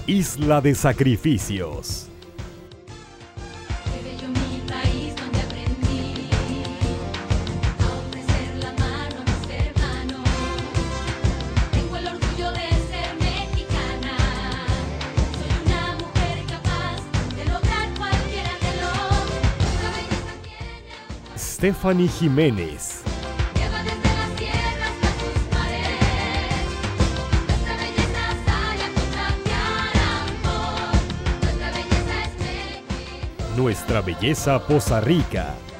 Isla de Sacrificios. Qué bello mi país donde aprendí a ofrecer la mano a mis hermanos. Tengo el orgullo de ser mexicana. Soy una mujer capaz de lograr cualquier anhelo. Nuestra belleza tiene un Stephanie Jiménez. lleva desde las tierras hasta sus mares. Nuestra belleza sale a contagiar amor. Nuestra belleza es México. Nuestra belleza Poza Rica.